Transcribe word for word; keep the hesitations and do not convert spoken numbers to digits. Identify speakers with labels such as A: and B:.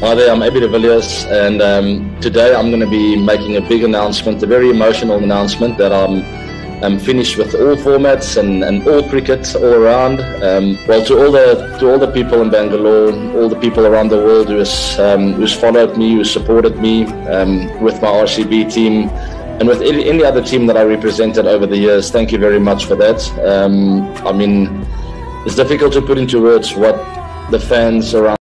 A: Hi there, I'm Abby de Villiers, and um, today I'm going to be making a big announcement, a very emotional announcement that I'm, I'm finished with all formats and, and all cricket all around. Um, well, to all the to all the people in Bangalore, all the people around the world who has um, who's followed me, who supported me um, with my R C B team, and with any, any other team that I represented over the years, thank you very much for that. Um, I mean, it's difficult to put into words what the fans around